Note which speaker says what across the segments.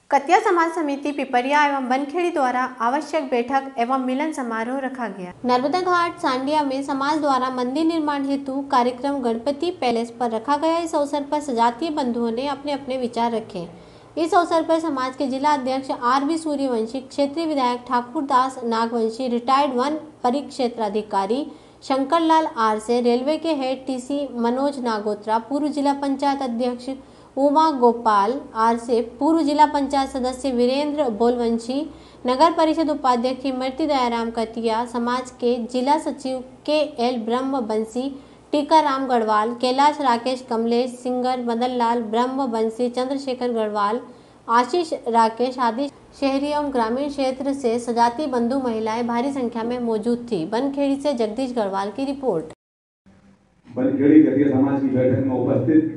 Speaker 1: कतिया समाज समिति पिपरिया एवं बनखेड़ी द्वारा आवश्यक बैठक एवं मिलन समारोह रखा गया। नर्मदा घाट सांडिया में समाज द्वारा मंदिर निर्माण हेतु कार्यक्रम गणपति पैलेस पर रखा गया। इस अवसर पर सजातीय बंधुओं ने अपने अपने विचार रखे। इस अवसर पर समाज के जिला अध्यक्ष आर.बी. सूर्यवंशी, क्षेत्रीय विधायक ठाकुरदास नागवंशी, रिटायर्ड वन परिक्षेत्राधिकारी शंकरलाल आर से, रेलवे के हेड टीसी मनोज नागोत्रा, पूर्व जिला पंचायत अध्यक्ष उमा गोपाल आर से, पूर्व जिला पंचायत सदस्य वीरेंद्र बोलवंशी, नगर परिषद उपाध्यक्ष इमरती दयाराम कतिया, समाज के जिला सचिव के.एल. ब्रह्म बंसी, टीकाराम गढ़वाल, कैलाश राकेश, कमलेश सिंगर, मदन लाल ब्रह्म बंसी, चंद्रशेखर गढ़वाल, आशीष राकेश आदि शहरी एवं ग्रामीण क्षेत्र से सजाती बंधु महिलाएं भारी संख्या में मौजूद थी। बनखेड़ी से जगदीश गढ़वाल की रिपोर्ट।
Speaker 2: बनखेड़ी कतिया समाज की बैठक में उपस्थित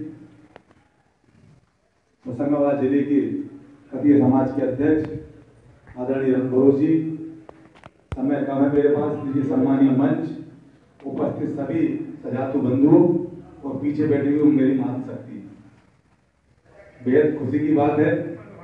Speaker 2: होशंगाबाद जिले के कतिया समाज के अध्यक्ष आदरणीय रणभरोज जी, समय कम है मेरे पास, इसलिए सम्मानीय मंच, उपस्थित सभी सजातु बंधुओं और पीछे बैठे हुए मेरी मातृशक्ति, बेहद खुशी की बात है।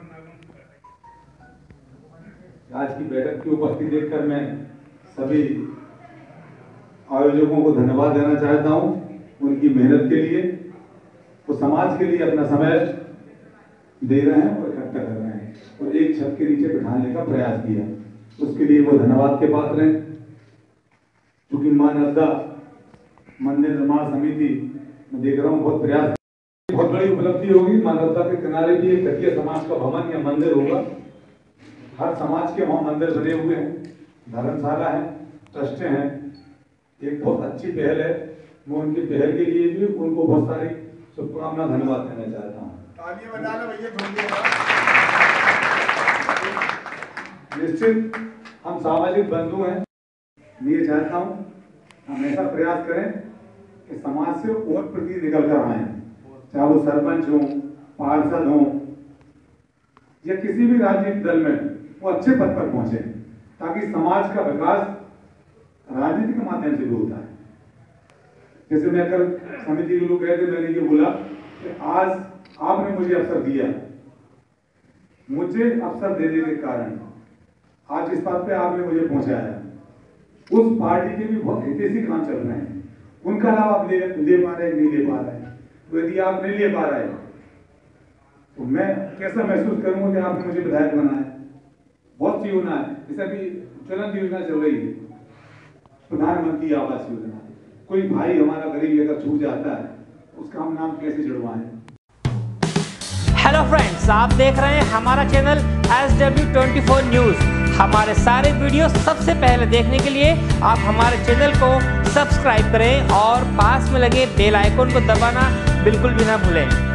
Speaker 2: आज की बैठक की उपस्थिति देखकर मैं सभी आयोजकों को धन्यवाद देना चाहता हूं, उनकी मेहनत के लिए। वो समाज के लिए अपना समय दे रहे हैं और इकट्ठा कर रहे हैं और एक छत के नीचे बिठाने का प्रयास किया, उसके लिए वो धन्यवाद के पात्र हैं। क्योंकि मां नर्मदा मंदिर निर्माण समिति मैं देख रहा हूँ बहुत प्रयास, बहुत बड़ी उपलब्धि होगी। मां नर्मदा के किनारे भी एक कतिया समाज का भवन या मंदिर होगा। हर समाज के वहां मंदिर बने हुए हैं, धर्मशाला है, ट्रस्टें हैं, एक बहुत अच्छी पहल है। मैं उनकी पहल के लिए भी उनको बहुत सारी शुभकामना धन्यवाद देना चाहता हूँ। निश्चित हम सामाजिक बंधु हैं, मैं चाहता हूँ हम ऐसा प्रयास करें कि समाज से और प्रति निकल कर आए, चाहे वो सरपंच हो, पार्षद हो या किसी भी राजनीतिक दल में, वो अच्छे पद पर पहुंचे, ताकि समाज का विकास राजनीति के माध्यम से भी होता है। जैसे मैं कल समिति के लोग कहते, मैंने ये बोला कि आज आपने मुझे अवसर दिया, मुझे अवसर देने के कारण आज इस बात पे आपने मुझे पहुंचाया। उस पार्टी के भी बहुत हितैषी काम चल रहे हैं, उनका लाभ आप ले पा रहे हैं, नहीं ले पा रहे हैं। तो यदि आप नहीं ले पा रहे तो मैं कैसा महसूस करूंगा कि आपने मुझे विधायक बनाया। बहुत सी योजना है, जैसे अभी ज्वलंत योजना चल रही है, प्रधानमंत्री आवास योजना। कोई भाई हमारा गरीब अगर छूट जाता है, उसका हम नाम कैसे जुड़वाएं।
Speaker 3: हेलो फ्रेंड्स, आप देख रहे हैं हमारा चैनल SW24 न्यूज़। हमारे सारे वीडियो सबसे पहले देखने के लिए आप हमारे चैनल को सब्सक्राइब करें और पास में लगे बेल आइकन को दबाना बिल्कुल भी ना भूलें।